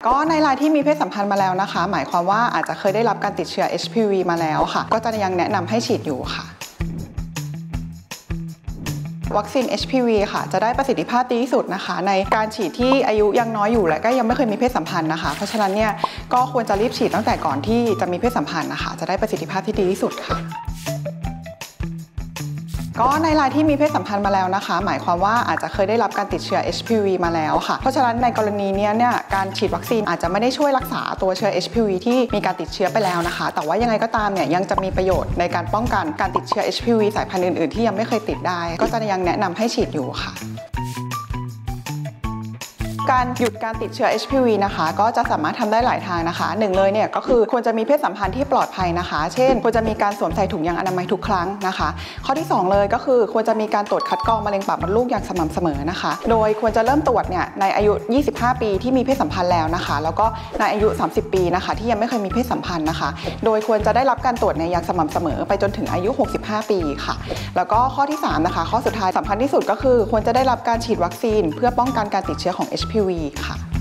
ก็ในรายที่มีเพศสัมพันธ์มาแล้วนะคะหมายความว่าอาจจะเคยได้รับการติดเชื้อ HPV มาแล้วค่ะก็จะยังแนะนำให้ฉีดอยู่ค่ะวัคซีน HPV ค่ะจะได้ประสิทธิภาพดีที่สุดนะคะในการฉีดที่อายุยังน้อยอยู่และก็ยังไม่เคยมีเพศสัมพันธ์นะคะเพราะฉะนั้นเนี่ยก็ควรจะรีบฉีดตั้งแต่ก่อนที่จะมีเพศสัมพันธ์นะคะจะได้ประสิทธิภาพที่ดีที่สุดค่ะก็ในรายที่มีเพศสัมพันธ์มาแล้วนะคะหมายความว่าอาจจะเคยได้รับการติดเชื้อ HPV มาแล้วค่ะเพราะฉะนั้นในกรณีนี้เนี่ยการฉีดวัคซีนอาจจะไม่ได้ช่วยรักษาตัวเชื้อ HPV ที่มีการติดเชื้อไปแล้วนะคะแต่ว่ายังไงก็ตามเนี่ยยังจะมีประโยชน์ในการป้องกันการติดเชื้อ HPV สายพันธุ์อื่นๆที่ยังไม่เคยติดได้ก็จะยังแนะนำให้ฉีดอยู่ค่ะการหยุดการติดเชื้อ HPV นะคะก็จะสามารถทำได้หลายทางนะคะหนึ่งเลยเนี่ยก็คือควรจะมีเพศสัมพันธ์ที่ปลอดภัยนะคะเช่นควรจะมีการสวมใส่ถุงยางอนามัยทุกครั้งนะคะข้อที่2เลยก็คือควรจะมีการตรวจคัดกรองมะเร็งปากมดลูกอย่างสม่ำเสมอนะคะโดยควรจะเริ่มตรวจเนี่ยในอายุ25ปีที่มีเพศสัมพันธ์แล้วนะคะแล้วก็ในอายุ30ปีนะคะที่ยังไม่เคยมีเพศสัมพันธ์นะคะโดยควรจะได้รับการตรวจในอย่างสม่ำเสมอไปจนถึงอายุ65ปีค่ะแล้วก็ข้อที่3นะคะข้อสุดท้ายสำคัญที่สุดก็คือควรจะได้รับการฉีดวัคซีนเพื่อป้องกันการติดเชื้อของ HPV ค่ะ